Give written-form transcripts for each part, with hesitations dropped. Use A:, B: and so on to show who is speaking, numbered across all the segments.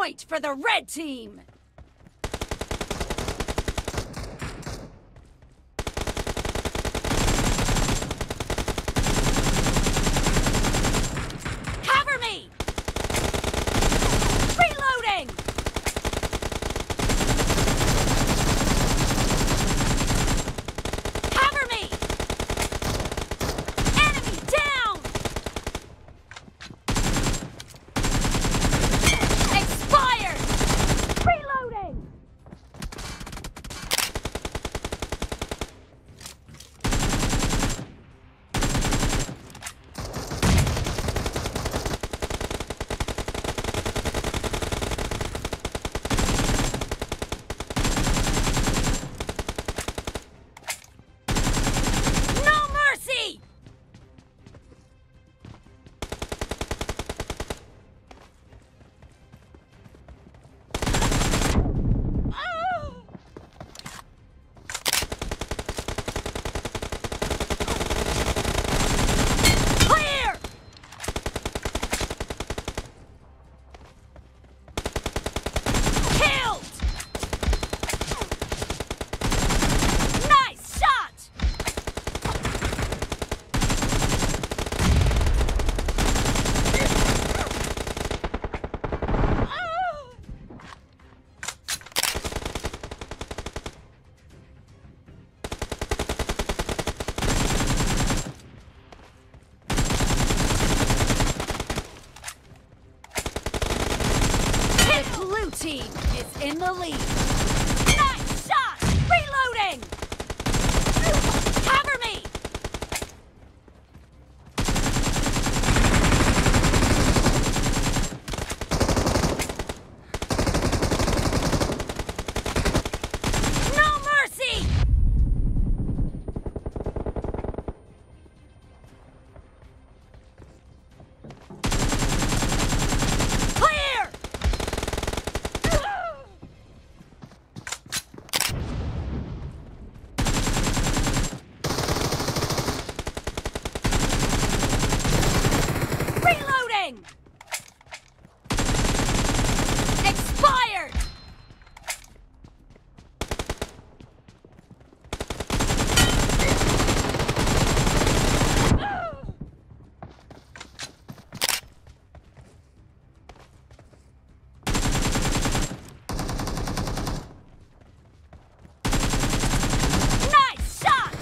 A: point for the red team! Cover me! Reloading! Cover me! Enemy down! Expired! Reloading! No mercy! Clear! Killed! Nice shot! The blue team is in the lead. Nice shot! Reloading! Cover me! No mercy! Clear! Reloading! Expired! Nice shot!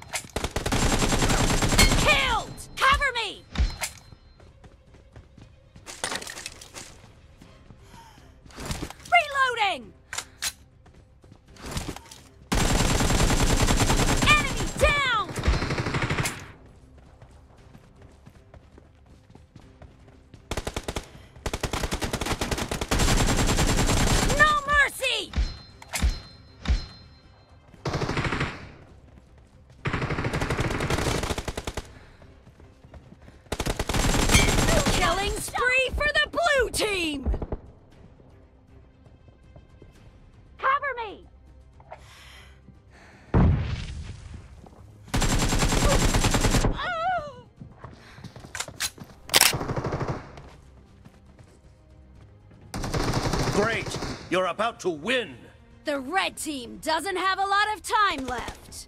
A: Killed! Cover me! Reloading! Enemy down! No mercy! Killing spree for the blue team! Cover me!
B: Great! You're about to win!
A: The red team doesn't have a lot of time left.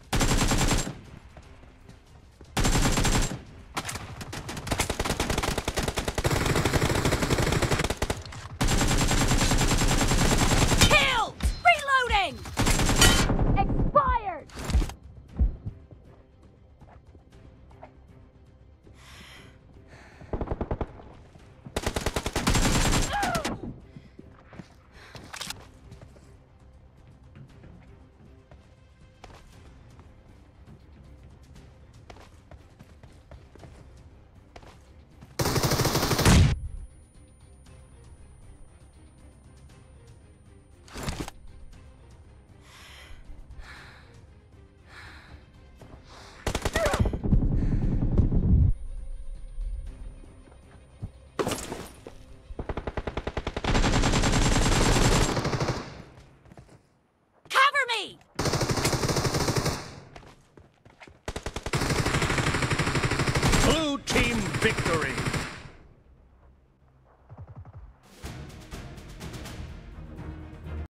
A: Killed! Reloading! Expired!
B: Blue team victory!